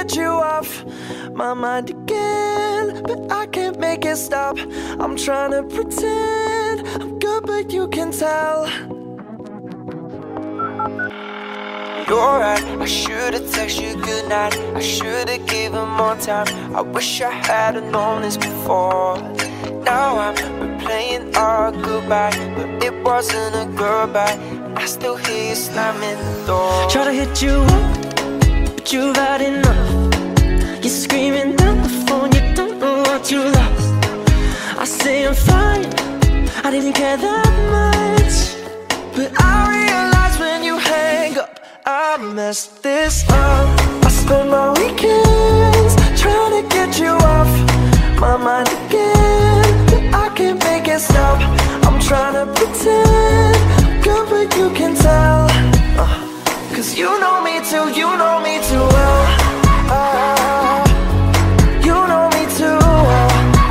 get you off my mind again, but I can't make it stop. I'm trying to pretend I'm good, but you can tell. You're right, I should've texted you goodnight. I should've given more time. I wish I had've known this before. Now I'm replaying our goodbye, but it wasn't a goodbye, and I still hear you slamming the door. Try to hit you up, but you've had enough. You're screaming down the phone, you don't know what you lost. I say I'm fine, I didn't care that much, but I realize when you hang up, I messed this up. I spend my weekends trying to get you off my mind again, but I can't make it stop. I'm trying to pretend I'm good, but you can tell. Cause you know me too, you know me too well. You know me too well.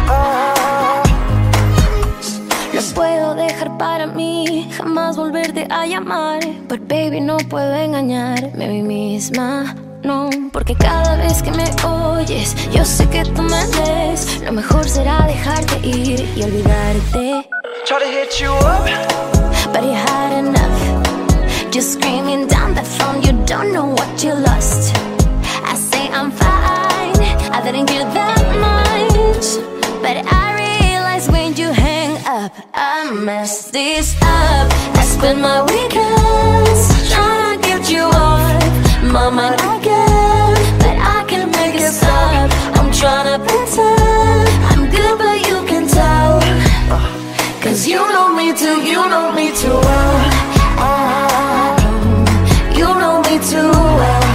No puedo dejar para mí jamás volverte a llamar, but baby, no puedo engañarme a mí misma, no, porque cada vez que me oyes, yo sé que tú me ves. Lo mejor será dejarte ir y olvidarte. Try to hit you up, but you had enough. Just screaming down the phone, you don't know what you lost. I say I'm fine, I didn't care that much, but I realize when you hang up, I messed this up. I spend my weekends trying to get you off my mind again, but I can't make it stop. I'm trying to pretend I'm good, but you can tell. Cause you know me too, you know me too well. You know me too well.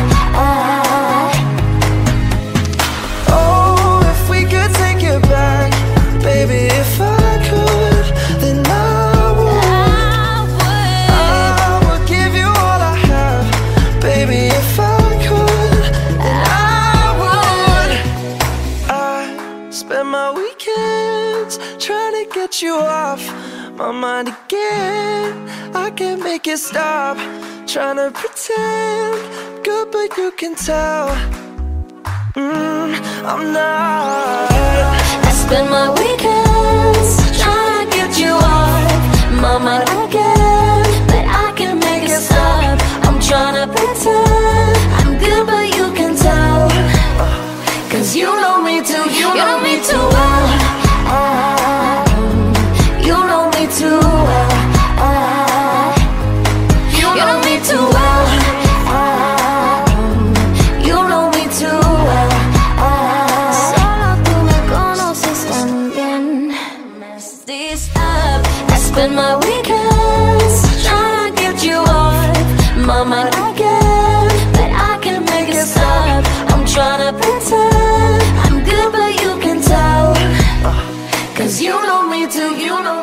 Oh, if we could take it back, baby, if I could, then I would give you all I have, baby, if I could, then I would. I spend my weekends trying to get you off my mind again. I can't make it stop. Trying to pretend good, but you can tell. I'm not. I spend my weekends trying to get you off my mind again, but I can't make it stop. I'm trying to pretend I'm good, but you can tell. Cause you know me too, you know me too well. You know me too well. You know me too well. You know me too well. Solo tú me conoces tan bien. Mess this up. I spend my weekends trying to get you off my mind again, but I can't make it stop. I'm trying to pretend I'm good, but you can tell. Cause you know me too, you know